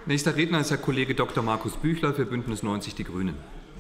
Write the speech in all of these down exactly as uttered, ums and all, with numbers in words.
Nächster Redner ist Herr Kollege Doktor Markus Büchler für Bündnis neunzig Die Grünen.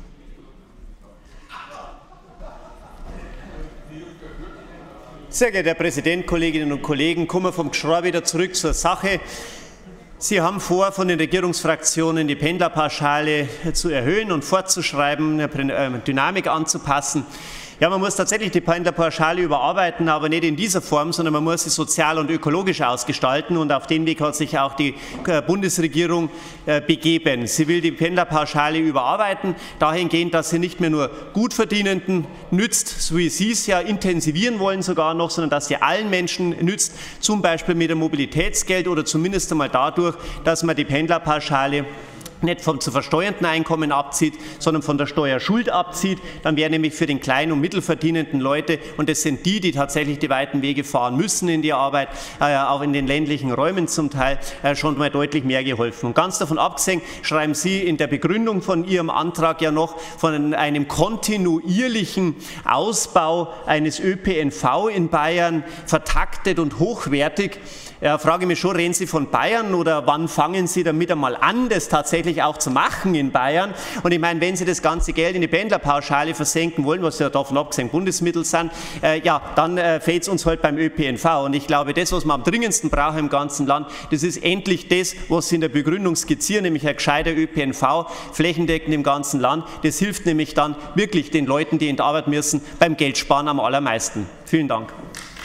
Sehr geehrter Herr Präsident, Kolleginnen und Kollegen, kommen wir vom Geschrei wieder zurück zur Sache. Sie haben vor, von den Regierungsfraktionen die Pendlerpauschale zu erhöhen und fortzuschreiben, Dynamik anzupassen. Ja, man muss tatsächlich die Pendlerpauschale überarbeiten, aber nicht in dieser Form, sondern man muss sie sozial und ökologisch ausgestalten. Und auf den Weg hat sich auch die Bundesregierung begeben. Sie will die Pendlerpauschale überarbeiten, dahingehend, dass sie nicht mehr nur Gutverdienenden nützt, so wie Sie es ja intensivieren wollen sogar noch, sondern dass sie allen Menschen nützt, zum Beispiel mit dem Mobilitätsgeld oder zumindest einmal dadurch, dass man die Pendlerpauschale nicht vom zu versteuernden Einkommen abzieht, sondern von der Steuerschuld abzieht. Dann wäre nämlich für den kleinen und mittelverdienenden Leute, und das sind die, die tatsächlich die weiten Wege fahren müssen in die Arbeit, äh, auch in den ländlichen Räumen zum Teil, äh, schon mal deutlich mehr geholfen. Und ganz davon abgesehen, schreiben Sie in der Begründung von Ihrem Antrag ja noch von einem kontinuierlichen Ausbau eines Ö P N V in Bayern, vertaktet und hochwertig. Ja, frage mich schon, reden Sie von Bayern oder wann fangen Sie damit einmal an, das tatsächlich auch zu machen in Bayern? Und ich meine, wenn Sie das ganze Geld in die Pendlerpauschale versenken wollen, was ja davon abgesehen Bundesmittel sind, äh, ja, dann äh, fehlt es uns halt beim Ö P N V. Und ich glaube, das, was wir am dringendsten brauchen im ganzen Land, das ist endlich das, was Sie in der Begründung skizzieren, nämlich ein gescheiter Ö P N V, flächendeckend im ganzen Land. Das hilft nämlich dann wirklich den Leuten, die in die Arbeit müssen, beim Geldsparen am allermeisten. Vielen Dank.